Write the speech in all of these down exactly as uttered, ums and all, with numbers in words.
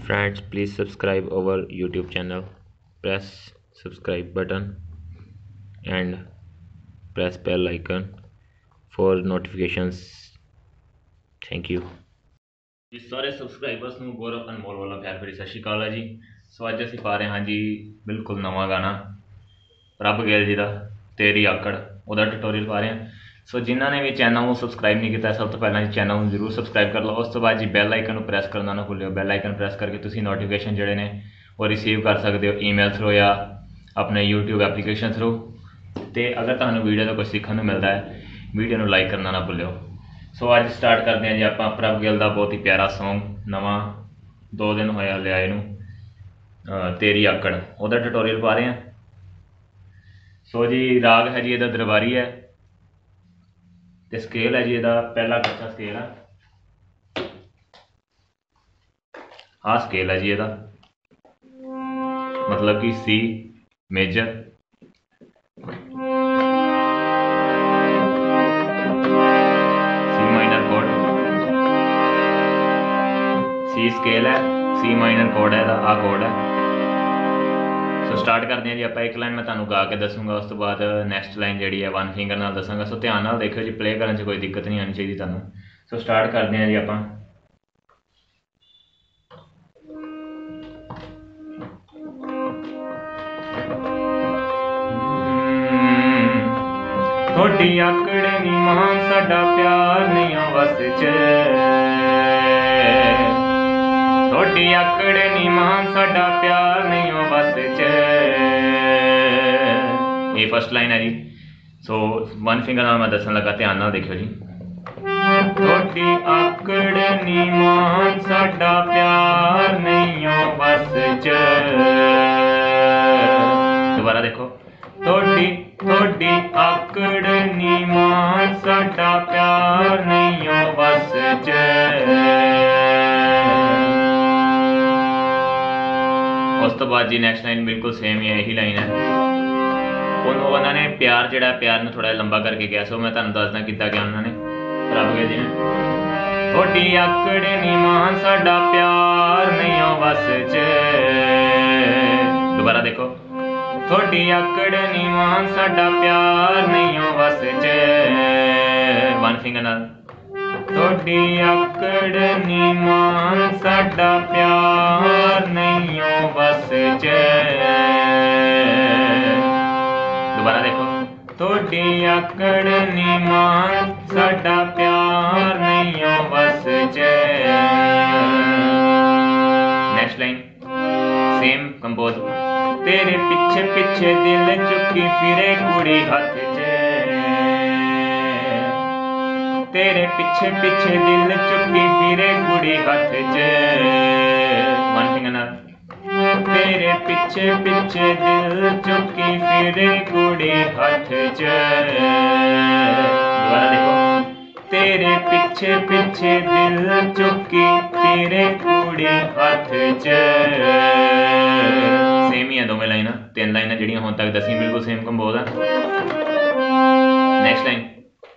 Friends, please subscribe our YouTube channel. Press subscribe button and press bell icon for notifications. Thank you. जी सारे सबसक्राइबर्स ਨੂੰ ਗੌਰਵ ਅਨਮੋਲ ਵੱਲੋਂ ਪਿਆਰ ਭਰੀ ਸਤਿ ਸ਼੍ਰੀ ਅਕਾਲ ਹੈ ਜੀ। ਸੋ ਅੱਜ ਅਸੀਂ ਪਾ ਰਹੇ ਹਾਂ ਜੀ ਬਿਲਕੁਲ ਨਵਾਂ ਗਾਣਾ ਪ੍ਰਭ ਗਿੱਲ ਜੀ ਦਾ ਤੇਰੀ ਆਕੜ, ਉਹਦਾ ਟਿਊਟੋਰੀਅਲ ਪਾ ਰਹੇ ਹਾਂ। ਸੋ ਜਿਨ੍ਹਾਂ ਨੇ ਵੀ ਚੈਨਲ ਨੂੰ ਸਬਸਕ੍ਰਾइब नहीं किया सब तो पहला जी चैनल में जरूर सबसक्राइब कर लो। उस तो बाद जी बैल आइकन प्रेस करना ना भूलियो। बैल आइकन प्रेस करके तुसी नोटिफिकेशन जोड़े ने वो रिसीव कर सकते हो ईमेल थ्रू या अपने यूट्यूब एप्लीकेशन थ्रू। तो अगर तुहानू वीडियो का कुछ सीखने को मिलता है वीडियो को लाइक करना ना भूलियो। सो अज स्टार्ट करते हैं जी आप प्रभ गिल का बहुत ही प्यारा सॉन्ग नवा दो दिन होया लिया इनू तेरी आकड़, वह ट्यूटोरियल पा रहे हैं। सो जी राग है जी ये दरबारी है तो स्केल है जी ये पहला कच्चा स्केल है, हाँ स्केल है जी ये मतलब कि सी मेजर, सी माइनर कोड, सी स्केल है, सी माइनर कोड है, आ कोड है। सो स्टार्ट करते हैं जी आप। एक लाइन मैं तुहानू गा के दसूँगा, उस तो बाद नैक्सट लाइन जी है वन फिंगर नाल दसांगा। सो ध्यान नाल देखो जी, प्ले करने कोई दिक्कत नहीं आनी चाहिए तुहानू। सो स्टार्ट करते हैं जी आप। थोड़ी आकड़ नी मान साडा प्यार नहीं वस च, थोड़ी आकड़ नी मान साडा प्यार नहीं वस च, ये फर्स्ट लाइन है जी। सो वन फिंगर नाल मैं दसन लगा, ध्यान नाल देखियो जी। थोड़ी आकड़ नी मान साडा प्यार नहीं वस च, दोबारा देखो। थोड़ी थोड़ी आकड़ नी मान साडा प्यार नहीं वस च, उस तो बाद जी नैक्सट लाइन बिल्कुल सेम ही है, यही लाइन है। उन्होंने प्यार जोड़ा प्यार ने थोड़ा लंबा करके गया। सो मैं तुहानू दसदा किद्दां गया उन्होंने प्रभ गिल जी ने। थोड़ी आकड़ नी मान साडा प्यार नहीं वस च, दोबारा देखो। थोड़ी आकड़ नी मान साडा प्यार नहीं वस च, वन फिंगर नाल। थोड़ी आकड़ नी मान साडा प्यार नहीं वस च, दोबारा देखो। थोड़ी आकड़ नी मान साडा प्यार नहीं वस च, नेक्स्ट लाइन सेम कंपोज। तेरे पिछे पिछे दिल चुकी फिरे कुड़ी हाथ च, तेरे पिछे पिछे दिल चुकी फिरे कुड़ी हाथ च, वन फिंगर नाल। तेरे पिछे पिछे दिल चुकी फिरे कुड़ी हाथ च, दोबारा देखो। तेरे पिछे पिछे दिल चुकी फिरे कुड़ी हाथ च, सेम ही है दोवें लाइन। तीन लाइन जड़ियां हों तक दसी बिल्कुल सेम कंपोज है। नेक्स्ट लाइन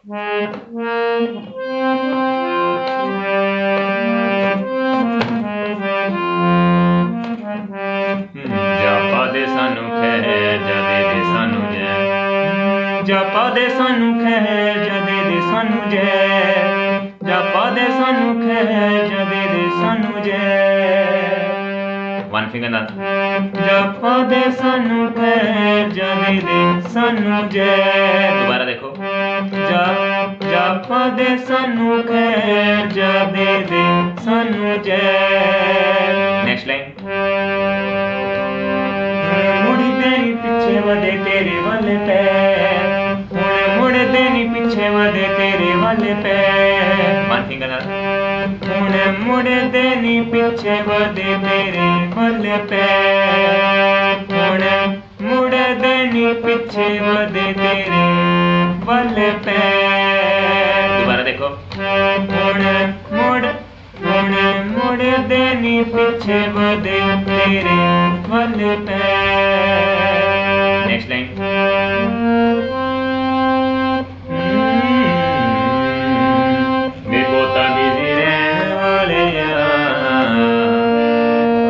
जापा दे सानू खैर जा दे दे सानू जै, जापा दे सानू खैर जा दे दे सानू जै, जापा दे सानू खैर जा दे दे सानू जै, वन फिंगर नाल। जापा दे सानू खैर जा दे दे सानू जै, दोबारा देखो। जा जापा दे सानू खैर जा दे दे सानू जै, नेक्स्ट लाइन। मुड़दे नी पिछे वदे तेरे वल पैर, हुण मुड़दे नी पिछे वदे तेरे वल पैर, वन फिंगर नाल। हुण मुड़दे नी पिछे वदे तेरे वल पैर, हुण मुड़दे नी पिछे वदे तेरे वल पैर, दोबारा देखो। हुण मुड़ हुण मुड़दे नी पिछे वदे तेरे वल पैर, नेक्स्ट लाइन। वे बहुता बिजी रहने वाले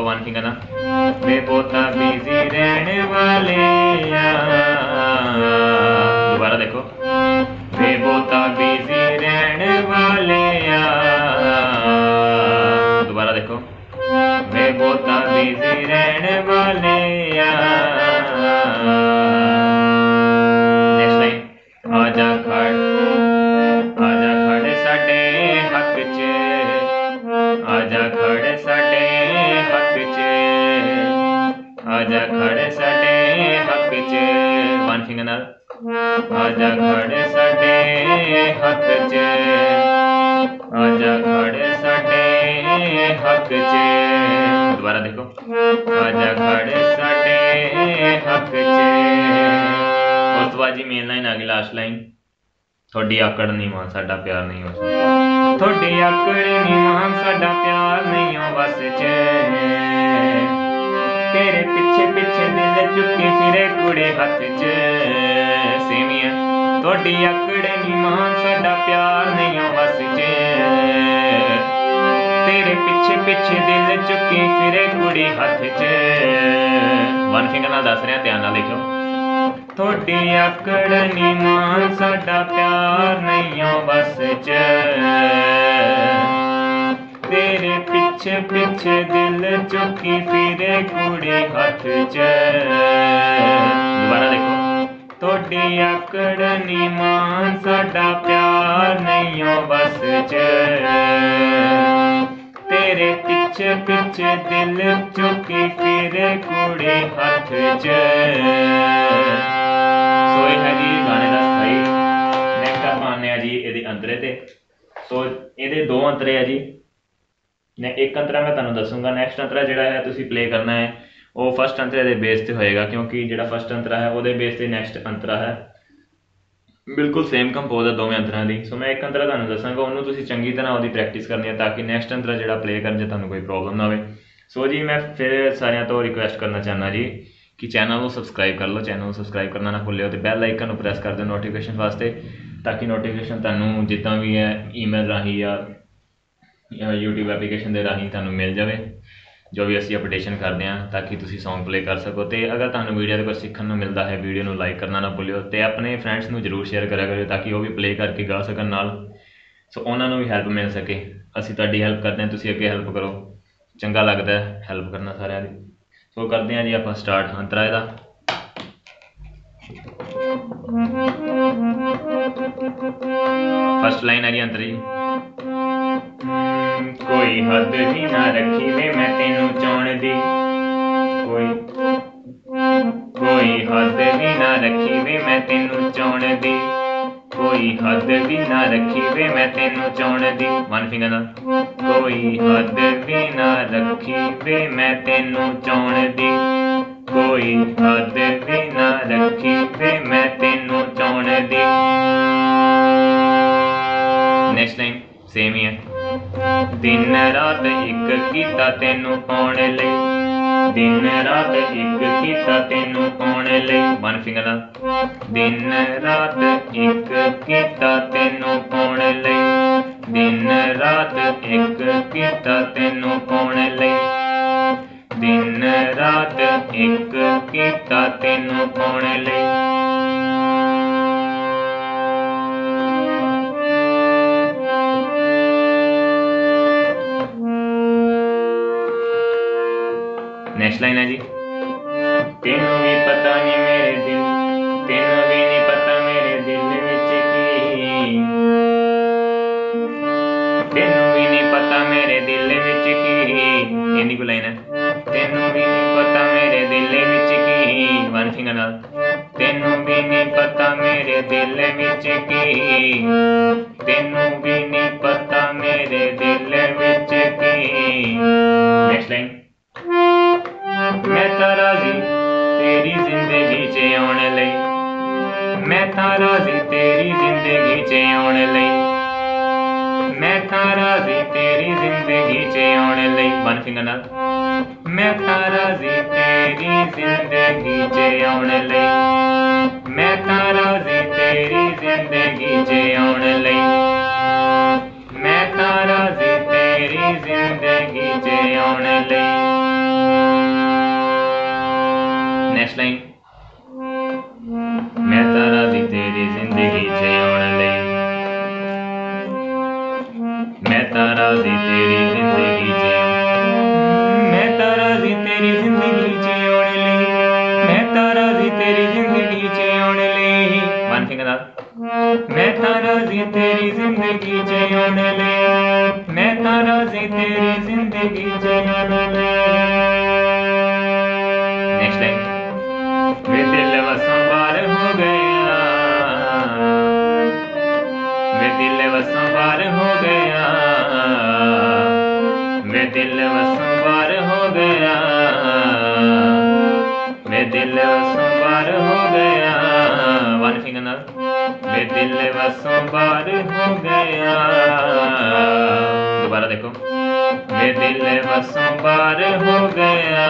देखो वन फिंगर ना, वे बहुता बिजी रहने वाले। दोबारा देखो, वे बहुता बिजी रहने वाले। दोबारा देखो, वे बहुता बिजी रहने वाले। नेक्स्ट लाइन, आजा खड़ आजा खड़ साडे हक च, आजा खड़ साडे हक च, आजा खड़ साडे हक च। वन फिंगर नाल, आजा खड़ साडे हक च, आजा खड़ साडे हक च। दोबारा देखो, आजा खड़ साडे हक च। उस तो बाद जी मेन लाइन आ गई, लास्ट लाइन, थोड़ी आकड़ नहीं मां साडा प्यार नहीं हो, थोड़ी आकड़ नहीं मां साडा प्यार नहीं हो बस च, तेरे पिछे पिछे दिल चुकी फिरे कुड़े हथ च। सेमिया, थोड़ी आकड़ नहीं मां साडा प्यार नहीं हो बस च, तेरे पिछे पिछे दिल चुकी फिरे कुड़ी हथ च। वन फिंगर नाल दस रहा, ध्यान नाल लिखो, थोड़ी आकड़ नी मां साडा प्यार नहीं हो बस च, तेरे पिछे पिछे दिल चुकी फिरे कुड़ी हथ च। दोबारा देखो, थोड़ी आकड़ नी मां साडा प्यार नहीं हो बस च, तेरे पिछे पिछे दिल चुकी फिरे कुड़ी हथ च। सो ये है जी गाने का स्थाई। नैक्सट आप आने जी ये अंतरे ते। सो ये दो अंतरे है जी, ने एक अंतरा मैं तुहानूं दसूंगा, नैक्सट अंतरा जिहड़ा है तुसीं प्ले करना है वो फस्ट अंतरे दे बेस ते होएगा, क्योंकि जिहड़ा फस्ट अंतरा है वो बेस ते नैक्सट अंतरा है बिल्कुल सेम कंपोज है दोवें अंतरां दी। सो मैं एक अंतरा तुहानूं दसांगा, उन्होंने तुसीं चंगी तरह उसकी प्रैक्टिस करनी है ताकि नैक्सट अंतरा जिहड़ा प्ले करन च तुहानूं कोई प्रॉब्लम ना होवे। सो जी मैं फिर सारिਆਂ तो रिक्वेस्ट करना चाहना जी कि चैनल को सबसक्राइब कर लो, चैनल को सबसक्राइब करना ना भुल्लिओ, तो बैल आइकन को प्रेस कर दो नोटिफिकेशन वास्ते, ताकि नोटिफिकेशन तुहानूं जिद्दां भी है ईमेल राही या यूट्यूब एप्लीकेशन के राही तुहानूं मिल जाए जो भी असीं अपडेशन करते हैं, ताकि तुसीं सॉन्ग प्ले कर सको। तो अगर तुहानूं वीडियो तो कुछ सीखण नूं मिलता है, वीडियो नूं लाइक करना ना भुल्लिओ, तो अपने फ्रेंड्स नूं जरूर शेयर करा करो ताकि वो भी प्ले करके गा सकन नाल, सो उन्हां नूं भी हैल्प मिल सके। असीं तुहाडी हैल्प करते हैं, तुसीं अगे हैल्प करो, चंगा लगता है हैल्प करना सारिਆਂ दी। सो करते हैं जी आपां स्टार्ट अंतरा इहदा। फस्ट लाइन है जी अंतर जी, कोई हद ही ना रखी वे मैं तेनू चाहण दी, कोई कोई हद भी ना रखी वे मैं तेनू चाहण दी, कोई हद भी ना रखी वे मैं तेनू चाहण दी। वन फिंगर नाल, कोई हद भी ना रखी वे मैं तेनू चाहण दी, कोई हद भी ना रखी वे मैं तेनू चाहण दी। नेक्स्ट लाइन सेम ही है, दिन रात एक कीता तेनू पाउण लई, दिन रात एक कीता तेनू पाउण लई। वन फिंगर नाल, दिन रात एक कीता तेनू पाउण लई, दिन रात एक कीता तेनू पाउण लई, दिन रात एक कीता तेनू पाउण लई। नेक्स्ट लाइन है जी, तेनू भी पता नहीं मेरे दिल, तेनू भी नहीं पता मेरे दिल विच की, तेनू भी नहीं पता मेरे दिल विच की। इन्नी को लाइन है, तेनू भी नहीं पता मेरे दिल विच की। वन फिंगर नाल, तेनू भी नहीं पता मेरे दिल विच की, तेनू भी नहीं पता मेरे दिल विच की। नेक्स्ट लाइन, मैं तां राजी तेरी जिंदगी च आउण लई, मैं तां राजी तेरी जिंदगी च आउण लई, मैं तां राजी तेरी जिंदगी च आउण लई। वन फिंगर नाल, मैं तां राजी तेरी जिंदगी च आउण लई, मैं तां राजी तेरी जिंदगी च आउण लई, मैं तां राजी तेरी जिंदगी च आउण लई। नेक्स्ट लाइन मैं तां राज़ी तेरी जिंदगी जिउण लई मैं तां राज़ी तेरी जिंदगी जिउण मैं तां राज़ी तेरी जिंदगी जिउण लई मैं तां राज़ी तेरी जिंदगी जिउण लई वन फिंगर नाल मैं तां राज़ी तेरी जिंदगी जिउण लई मैं तां राज़ी तेरी जिंदगी जिउण लई नेक्स्ट लाइन वे दिल वसों बार हो गया वे दिल वसों बार हो गया वे दिल वसों बार हो गया वे दिल वसों बार हो गया वन फिंगर नाल वे दिल वसों बार हो गया दोबारा देखो वे दिल वसों बार हो गया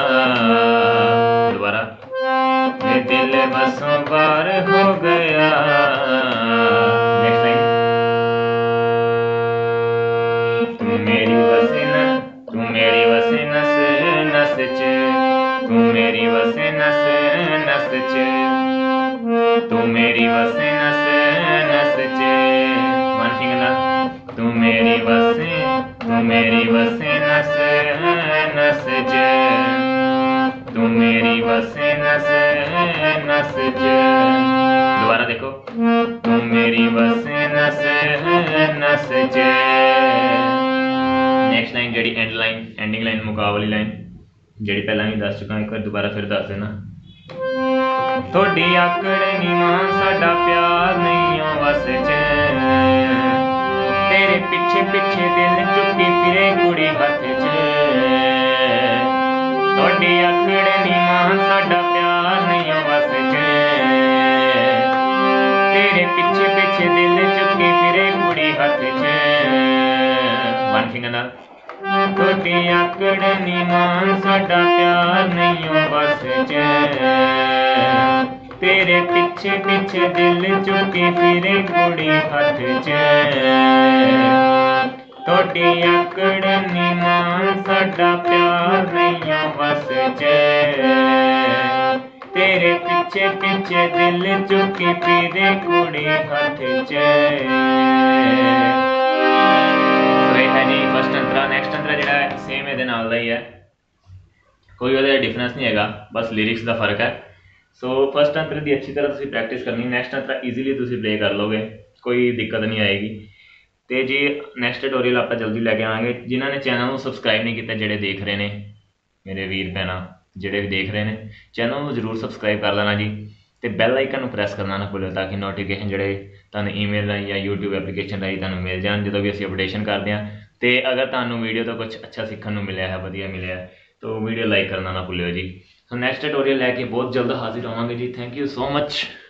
दोबारा वे दिल वसों बार हो गया नेक्स्ट लाइन तू मेरी वसे न तू मेरी वसे नस नस च तू मेरी वसे नस नस च तू मेरी वसे नस नस च वन फिंगर नाल तू मेरी वसे तू मेरी वसे नस नस च तू मेरी वसे नस नस च दोबारा देखो तू मेरी वसे नस नस च नेक्स्ट लाइन जी एंड लाइन एंडिंग लाइन मुकाबली लाइन जी पहला भी दस चुका एक बार दोबारा फिर दस देना थोड़ी आकड़ नी मां साडा प्यार नहीं वस च तेरे पिछे पिछे दिल चुकी फिरे कुड़ी हथ च थोड़ी आकड़ नी मां साडा प्यार नहीं वस च तेरे पिछे पिछे दिल चुकी फिरे कुड़ी हथ च वन फिंगर नाल थोड़ी आकड़ नी मां साडा प्यार नहीं वस च तेरे पिछे पिछे दिल चुकी फिरे कुड़ी हथ च थोड़ी आकड़ नी मां साडा प्यार नहीं वस च तेरे पिछे पिछे दिल चुकी फिरे कुड़ी हथ च फस्ट अंतरा नैक्सट अंतरा जो सेम ये ही है कोई वो डिफरेंस नहीं है बस लिरिक्स का फर्क है सो फस्ट अंतर की अच्छी तरह तुम प्रैक्टिस करनी नैक्सट अंतरा ईजीली तुम प्ले कर लोगे कोई दिक्कत नहीं आएगी तो जी नैक्सट ट्यूटोरियल आप जल्दी लैके आएंगे जिन्होंने चैनल को सबसक्राइब नहीं किया जोड़े देख रहे हैं मेरे वीर भैन जोड़े भी देख रहे हैं चैनल को जरूर सबसक्राइब कर लेना जी तो बैल आइकन प्रेस करना ना भूलो ताकि नोटिफिकेशन जोड़े तुम ईमेल राही या यूट्यूब एप्लीकेशन राही तुम मिल जाए जो भी असं अपडेशन करते हैं तो अगर तुम वीडियो तो कुछ अच्छा सीखने को मिले है वधिया मिले है तो वीडियो लाइक करना ना भूलो जी सो नैक्सट ट्यूटोरियल लैके बहुत जल्द हाजिर होवांगे जी थैंक यू सो मच।